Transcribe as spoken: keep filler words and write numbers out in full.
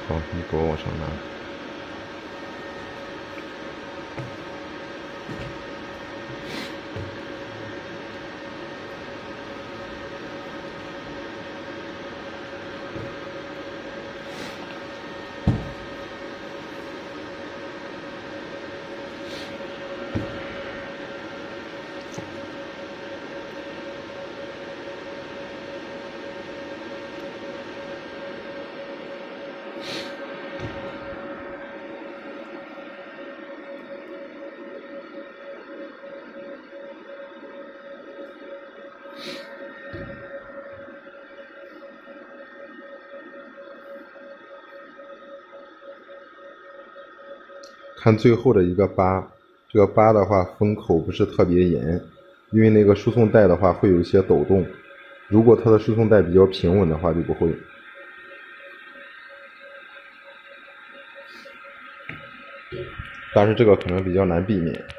好，你给我往上拿。看最后的一个疤，这个疤的话封口不是特别严，因为那个输送带的话会有一些抖动，如果它的输送带比较平稳的话就不会。但是这个可能比较难避免。